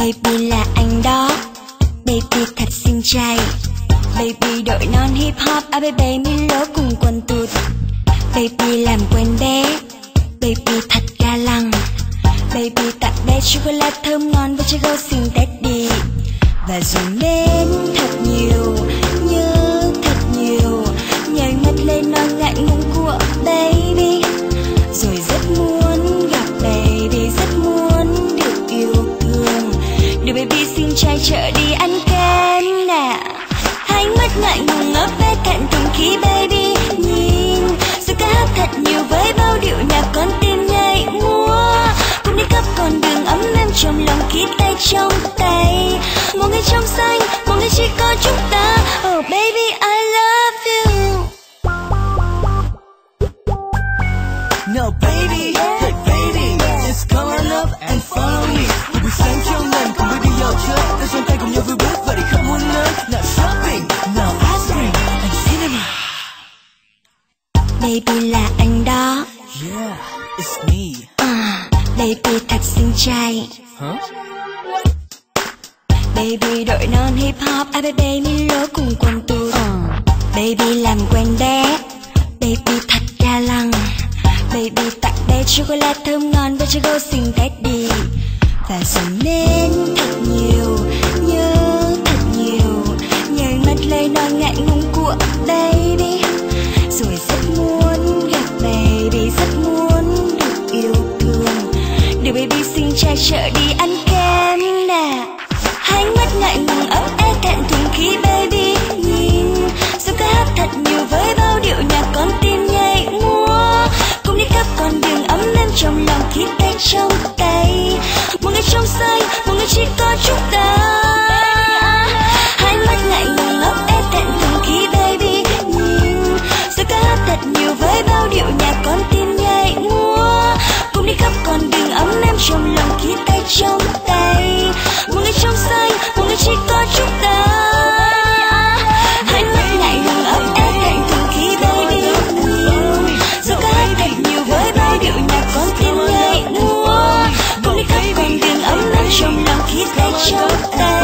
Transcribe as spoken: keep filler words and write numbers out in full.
Baby là anh đó, baby thật xinh trai. Baby đội non hip hop, à baby Milo cùng quần tụt. Baby làm quen bé, baby thật ga lăng. Baby tặng bé chocolate thơm ngon với chiếc gấu xinh Teddy. Và rồi mến thật nhiều, nhớ thật nhiều, nhảy mắt lên non ngại ngùng của baby. Rồi rất muốn gặp baby, rất muốn được yêu thương. Đưa baby xinh trai chợ đi ăn kem nè. Hai mắt ngại ngùng ngấp bé thẹn thùng khi baby nhìn. Rồi ca hát thật nhiều với bao điệu nhạc con tim nhảy múa. Cùng đi khắp con đường ấm êm trong lòng khi tay trong tay. Một ngày trong xanh, một ngày chỉ có chúng ta. Oh baby I love you. No baby, hey baby, just come on up and follow me. Một buổi sáng trong lành cùng với đi dạo chơi, tay trong tay cùng nhau vui bước và đi khắp muôn nơi. Nào shopping, nào ice cream and cinema. Baby là anh đó. Yeah, it's me. À, baby thật xinh trai. Huh? Baby đội non hip hop, à baby Milo cùng quần tụt. uh. Baby làm quen bé, baby thật ga lăng. Baby tặng bé chocolate thơm ngon với chiếc gấu xinh Teddy. Và rồi mến thật nhiều, nhớ thật nhiều, nhảy mắt lấy non ngại ngùng của baby. Rồi rất muốn gặp baby, rất muốn được yêu thương. Đưa baby xinh trai chợ đi ăn kem nè. Hai mắt ngại ngùng ấp ép thẹn thùng khi baby nhìn. Rồi ca hát thật nhiều với bao điệu nhạc con tim nhảy múa. Cùng đi khắp con đường ấm êm trong lòng khi tay trong tay. Một ngày trong xanh, một ngày chỉ có chúng ta. Hai mắt ngại ngùng ấp ép thẹn thùng khi baby nhìn. Rồi ca hát thật nhiều với bao điệu nhạc con tim nhảy múa. Cùng đi khắp con đường ấm êm trong lòng khi tay trong tay. Một ngày trong xanh, một ngày chỉ có chúng ta. Hai mắt ngại ngùng ấp ép thẹn thùng khi baby nhìn. Rồi ca hát thật nhiều với bao điệu nhạc con tim nhảy múa. Cùng đi khắp con đường ấm êm trong lòng khi tay trong tay.